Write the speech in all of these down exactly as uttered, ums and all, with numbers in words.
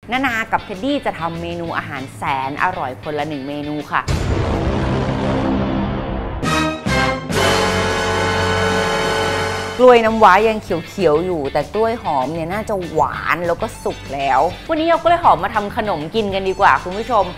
นานากับเท็ดดี้จะทำเมนูอาหารแสนอร่อยคนละหนึ่งเมนูค่ะกล้วยน้ำว้ายังเขียวๆอยู่แต่กล้วยหอมเนี่ยน่าจะหวานแล้วก็สุกแล้ววันนี้เอากล้วยหอมมาทำขนมกินกันดีกว่าคุณผู้ชม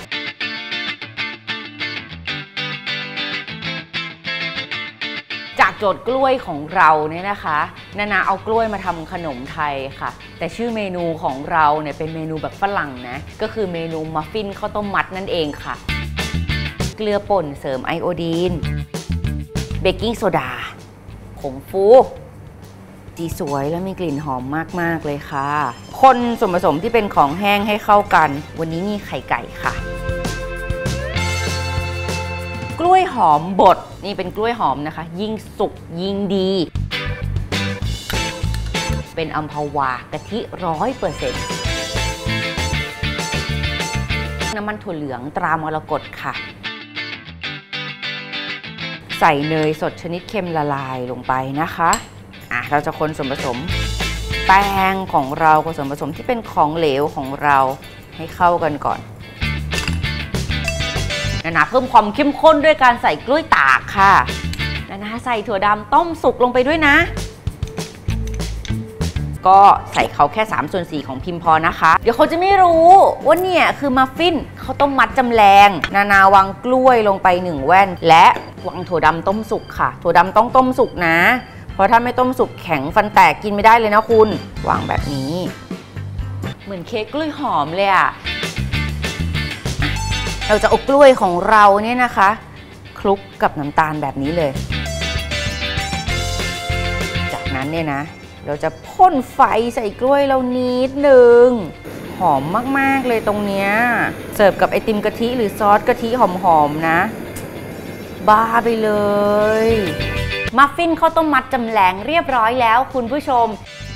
จากโจทย์กล้วยของเราเนี่ยนะคะนานาเอากล้วยมาทำขนมไทยค่ะแต่ชื่อเมนูของเราเนี่ยเป็นเมนูแบบฝรั่งนะก็คือเมนูมัฟฟินข้าวต้มมัดนั่นเองค่ะเกลือป่นเสริมไอโอดีนเบกกิ้งโซดาผงฟูสีสวยและมีกลิ่นหอมมากๆเลยค่ะคนส่วนผสมที่เป็นของแห้งให้เข้ากันวันนี้มีไข่ไก่ค่ะกล้วยหอมบดนี่เป็นกล้วยหอมนะคะยิ่งสุกยิ่งดีเป็นอัมพวากะทิร้อยเปอร์เซ็นต์น้ำมันถั่วเหลืองตรามรกตค่ะใส่เนยสดชนิดเค็มละลายลงไปนะคะอ่ะเราจะคนส่วนผสมแป้งของเรากับส่วนผสมที่เป็นของเหลวของเราให้เข้ากันก่อนนานาเพิ่มความเข้มข้นด้วยการใส่กล้วยตากค่ะนานาใส่ถั่วดำต้มสุกลงไปด้วยนะก็ใส่เขาแค่สามส่วนสี่ของพิมพ์พอนะคะเดี๋ยวเขาจะไม่รู้ว่าเนี่ยคือมัฟฟินเขาต้มมัดจำแรงนานาวางกล้วยลงไปหนึ่งแว่นและวางถั่วดำต้มสุกค่ะถั่วดำต้องต้มสุกนะเพราะถ้าไม่ต้มสุกแข็งฟันแตกกินไม่ได้เลยนะคุณวางแบบนี้เหมือนเค้กกล้วยหอมเลยอะเราจะเอากล้วยของเราเนี่ยนะคะคลุกกับน้ำตาลแบบนี้เลยจากนั้นเนี่ยนะเราจะพ่นไฟใส่กล้วยเรานิดหนึ่งหอมมากๆเลยตรงเนี้ยเสิร์ฟกับไอติมกะทิหรือซอสกะทิหอมๆนะบ้าไปเลยมัฟฟินข้าวต้มมัดจำแรงเรียบร้อยแล้วคุณผู้ชม